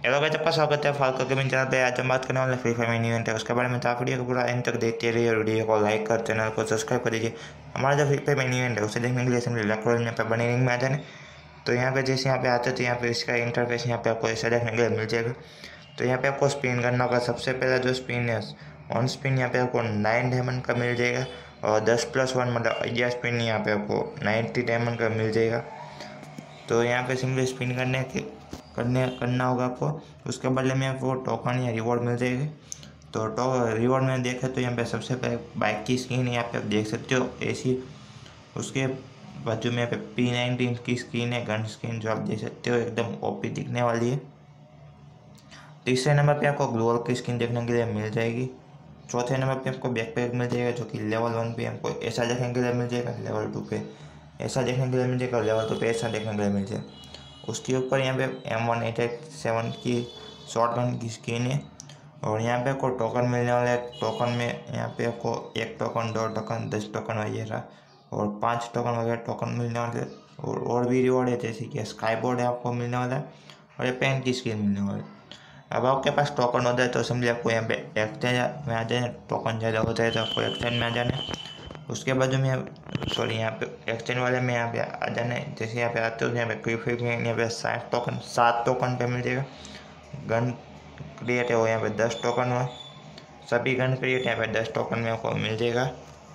Hello guys, आपका स्वागत है फाल्को गेमिंग चैनल पे। आज हम बात करने वाले फ्री फायर में न्यू इवेंट है, उसके बारे में। तो आप वीडियो को पूरा एंड तक देखते रहिए और वीडियो को लाइक कर चैनल को सब्सक्राइब कर दीजिए। हमारा जो फ्री फायर में न्यू इवेंट है उसे देखने के लिए सिंपली लैक्रोल यहाँ पे बने रिंग में आ जाने। तो यहाँ पे जैसे यहाँ पे आते तो यहाँ पे इसका इंटरफेस यहाँ पे आपको ऐसा देखने के लिए मिल जाएगा। तो यहाँ पे आपको स्पिन करना होगा। सबसे पहला जो स्पिन है ऑन स्पिन यहाँ पे आपको 9 डायमंड का मिल जाएगा और 10+1 मतलब 11 स्पिन यहाँ पे आपको 90 डायमंड का मिल जाएगा। तो यहाँ पे सिंपली स्पिन करना होगा आपको। उसके बदले में आपको टोकन या रिवॉर्ड मिल जाएगी। तो रिवॉर्ड में देखें तो यहाँ पे सबसे पहले बाइक की स्किन यहाँ पे आप देख सकते हो ऐसी। उसके बाजू में यहाँ पे P19 की स्किन है, गन स्किन, जो आप देख सकते हो एकदम ओपी दिखने वाली है। तीसरे नंबर पे आपको ग्लोअल की स्किन देखने के लिए मिल जाएगी। चौथे नंबर पे आपको बैकपैक मिल जाएगा, जो कि लेवल 1 पे हमको ऐसा देखने के लिए मिल जाएगा, लेवल 2 पे ऐसा देखने के लिए मिल जाएगा, लेवल 2 पे ऐसा देखने के लिए मिल जाएगा। उसके ऊपर यहाँ पे M1887 की शॉर्ट गन की स्किन है और यहाँ पे आपको टोकन मिलने वाला है। टोकन में यहाँ पे आपको 1 टोकन, 2 टोकन, 10 टोकन वगैरह और 5 टोकन वगैरह टोकन मिलने वाले हैं। और भी रिवॉर्ड है, जैसे कि स्काई बोर्ड है आपको मिलने वाला है और ये पेन की स्किन मिलने वाली है। अब आपके पास टोकन हो जाए तो समझिए आपको यहाँ पे एक्सचेंज में आ जाए। टोकन ज़्यादा हो जाए तो आपको एक्सचेंज में आ जाना। उसके बाद में यहाँ पे एक्सचेंज वाले में यहाँ पे आ जाना है। जैसे यहाँ पे आते हो यहाँ पे क्रिफिक में यहाँ पे 7 टोकन पे मिल जाएगा। गन क्रिएट है वो यहाँ पे 10 टोकन में, सभी गन क्रिएट यहाँ पे 10 टोकन में आपको मिल जाएगा।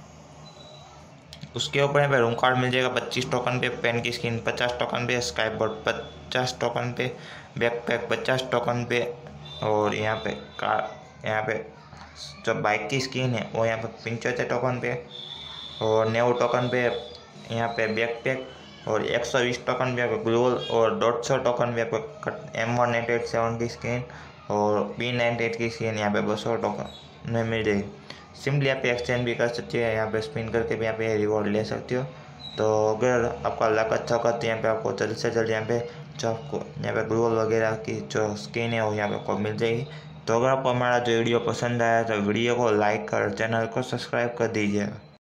उसके ऊपर यहाँ पे रूम कार्ड मिल जाएगा 25 टोकन पे, पेन की स्किन 50 टोकन पे, स्काई बोर्ड 50 टोकन पे, बैकपैक 50 टोकन पे और यहाँ पे जो बाइक की स्किन है वो यहाँ पे 75 टोकन पे और 90 टोकन पे यहाँ पे बैकपैक और 120 टोकन पे आपको ग्लोअल और 150 टोकन पे आपको M1887 की स्किन और P98 की स्किन यहाँ पे 200 टोकन में मिल जाएगी। सिंपली आप एक्सचेंज भी कर सकते हो, यहाँ पे स्पिन करके भी यहाँ पे रिवॉर्ड ले सकते हो। तो अगर आपका लक अच्छा होगा तो यहाँ पे आपको जल्द से जल्द यहाँ पे जो आपको यहाँ पे ग्लोअल वगैरह की जो स्किन है वो यहाँ पे आपको मिल जाएगी। तो अगर आपको हमारा जो वीडियो पसंद आया तो वीडियो को लाइक कर चैनल को सब्सक्राइब कर दीजिएगा।